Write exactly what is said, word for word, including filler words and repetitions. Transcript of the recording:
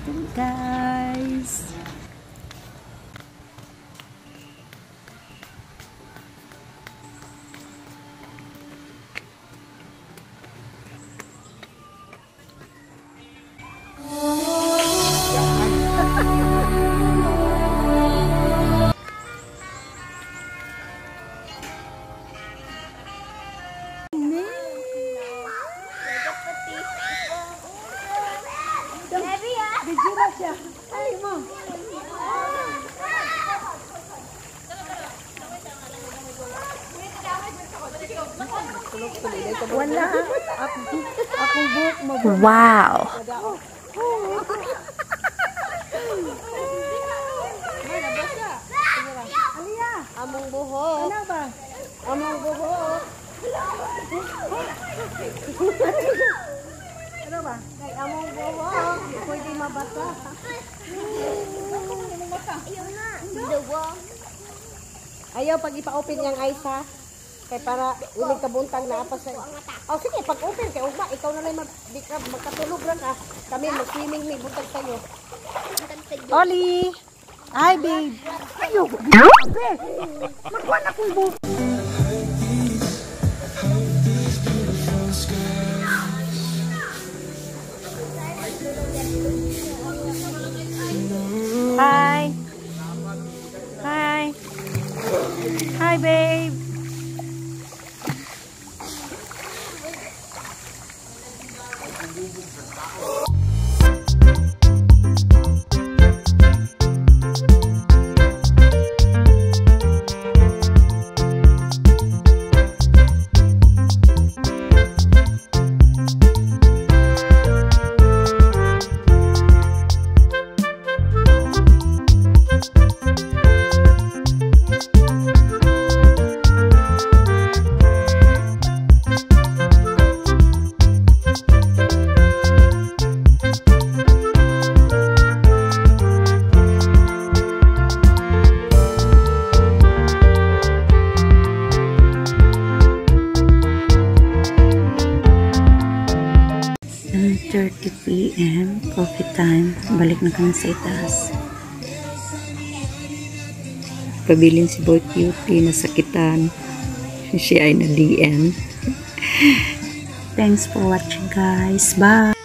natin, guys. Bigyan siya. Ay mo. Wala. Akong buhok mo. Wow. Aliya. Among buhok. Ano ba? Among buhok. Ano ba? Kay among buhok. Pwede mabasa. Ayaw na. Ayaw pag ipa-open yung eyes ha. Kay para ulit kabuntang na apa sa... Oh sige, pag-open kay ugma, ikaw na lang magkatulog lang ka. Kami mag-swimming may buntag tayo. Oli! Hi, babe! Ayaw! Grabe! Magkuha na kong buhok. Hi! Hi! Hi, babe! seven thirty p m coffee time. Balik na kami sa itaas. Pabilin si Boy Cutie, nasakitan. Siya ay na D M. Thanks for watching, guys. Bye!